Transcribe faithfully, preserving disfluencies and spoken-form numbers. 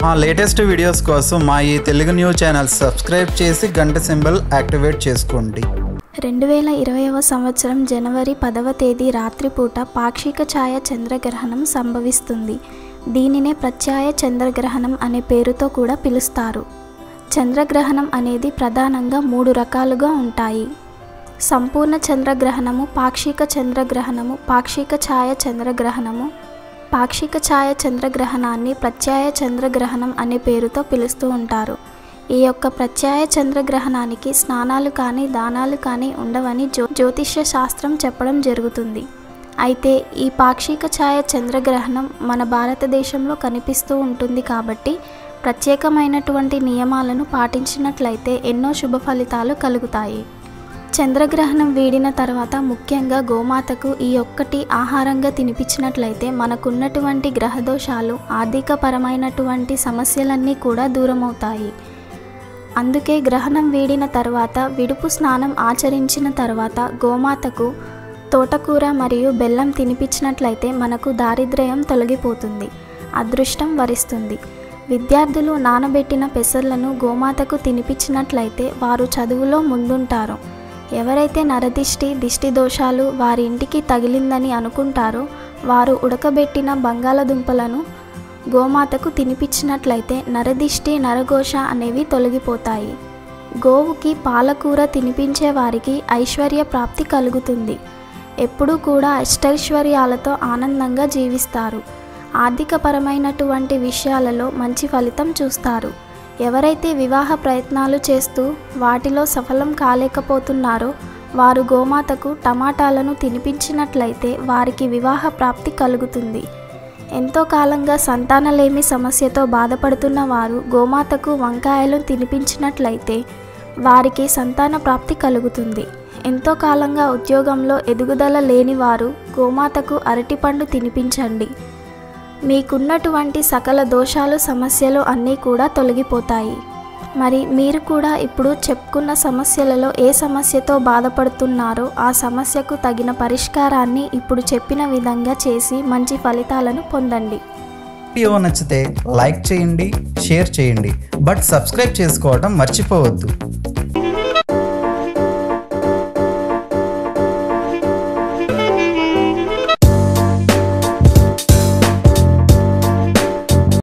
మా latest videos కోసం మా ఈ తెలుగు న్యూస్ ఛానల్ సబ్స్క్రైబ్ చేసి గంట సింబల్ యాక్టివేట్ చేసుకోండి. రెండు వేల ఇరవైవ సంవత్సరం జనవరి పదవ తేదీ రాత్రిపూట పాక్షిక ఛాయ చంద్రగ్రహణం సంభవిస్తుంది. దీనినే ప్రత్యయ చంద్రగ్రహణం అనే పేరుతో కూడా పిలుస్తారు. చంద్రగ్రహణం అనేది ప్రధానంగా మూడు రకాలుగా ఉంటాయి. సంపూర్ణ చంద్రగ్రహణము, పాక్షిక చంద్రగ్రహణము, పాక్షిక ఛాయ చంద్రగ్రహణము. పాక్షిక ఛాయ చంద్రగ్రహణాన్ని ప్రత్యయ చంద్రగ్రహణం అనే పేరుతో పిలుస్తూ ఉంటారు. ఈ యొక్క ప్రత్యయ చంద్రగ్రహణానికి స్నానాలు కానీ దానాలు కానీ ఉండవని జ్యో జ్యోతిష్య శాస్త్రం చెప్పడం జరుగుతుంది. అయితే ఈ పాక్షిక ఛాయ చంద్రగ్రహణం మన భారతదేశంలో కనిపిస్తూ ఉంటుంది కాబట్టి ప్రత్యేకమైనటువంటి నియమాలను పాటించినట్లయితే ఎన్నో శుభ ఫలితాలు కలుగుతాయి. చంద్రగ్రహణం వీడిన తర్వాత ముఖ్యంగా గోమాతకు ఈ ఒక్కటి ఆహారంగా తినిపించినట్లయితే మనకున్నటువంటి గ్రహదోషాలు, ఆర్థికపరమైనటువంటి సమస్యలన్నీ కూడా దూరమవుతాయి. అందుకే గ్రహణం వీడిన తర్వాత విడుపు స్నానం ఆచరించిన తర్వాత గోమాతకు తోటకూర మరియు బెల్లం తినిపించినట్లయితే మనకు దారిద్ర్యం తొలగిపోతుంది, అదృష్టం వరిస్తుంది. విద్యార్థులు నానబెట్టిన పెసర్లను గోమాతకు తినిపించినట్లయితే వారు చదువులో ముందుంటారు. ఎవరైతే నరదిష్టి, దిష్టి దోషాలు వారి ఇంటికి తగిలిందని అనుకుంటారో వారు ఉడకబెట్టిన బంగాళదుంపలను గోమాతకు తినిపించినట్లయితే నరదిష్టి, నరఘోష అనేవి తొలగిపోతాయి. గోవుకి పాలకూర తినిపించే వారికి ఐశ్వర్య ప్రాప్తి కలుగుతుంది. ఎప్పుడూ కూడా అష్టైశ్వర్యాలతో ఆనందంగా జీవిస్తారు. ఆర్థికపరమైనటువంటి విషయాలలో మంచి ఫలితం చూస్తారు. ఎవరైతే వివాహ ప్రయత్నాలు చేస్తూ వాటిలో సఫలం కాలేకపోతున్నారో వారు గోమాతకు టమాటాలను తినిపించినట్లయితే వారికి వివాహ ప్రాప్తి కలుగుతుంది. ఎంతో కాలంగా సంతానలేమి సమస్యతో బాధపడుతున్న వారు గోమాతకు వంకాయలు తినిపించినట్లయితే వారికి సంతాన ప్రాప్తి కలుగుతుంది. ఎంతో కాలంగా ఉద్యోగంలో ఎదుగుదల లేని వారు గోమాతకు అరటిపండు తినిపించండి. మీకున్నటువంటి సకల దోషాలు, సమస్యలు అన్నీ కూడా తొలగిపోతాయి. మరి మీరు కూడా ఇప్పుడు చెప్పుకున్న సమస్యలలో ఏ సమస్యతో బాధపడుతున్నారో ఆ సమస్యకు తగిన పరిష్కారాన్ని ఇప్పుడు చెప్పిన విధంగా చేసి మంచి ఫలితాలను పొందండి. వీడియో నచ్చితే లైక్ చేయండి, షేర్ చేయండి, బట్ సబ్స్క్రైబ్ చేసుకోవడం మర్చిపోవద్దు.